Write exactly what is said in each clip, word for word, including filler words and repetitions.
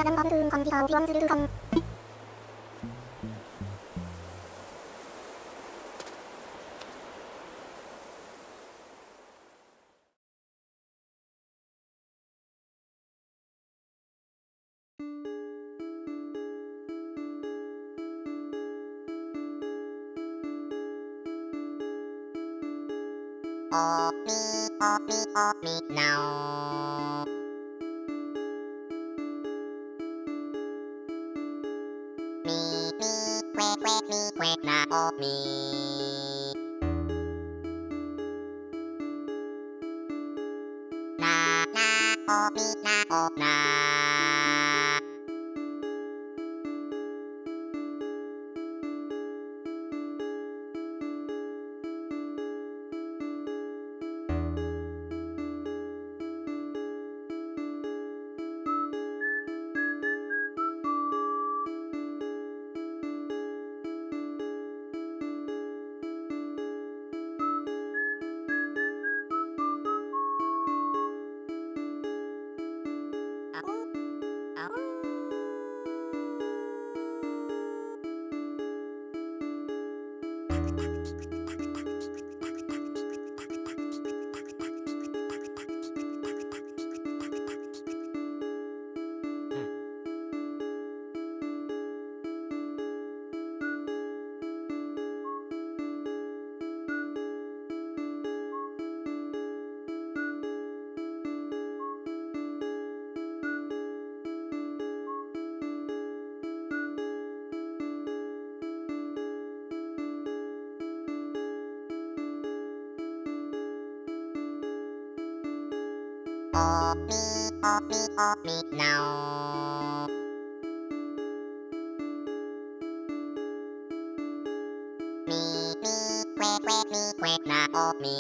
작은 버그는 컴퓨터 지원주를 컴 Oh me, oh me, oh me now. Me, me, quack, quack, me, quack, now, oh me. Na, na, oh me, na, oh na. Oh me, oh me, oh me now. Me, me, quack, quack, me, quack, now, oh me.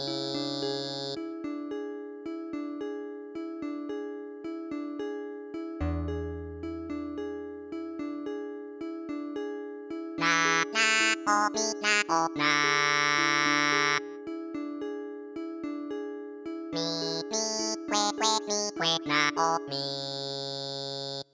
Na, na, oh me, na, oh na. Me, me, quack, quack, me, quack, now, oh me.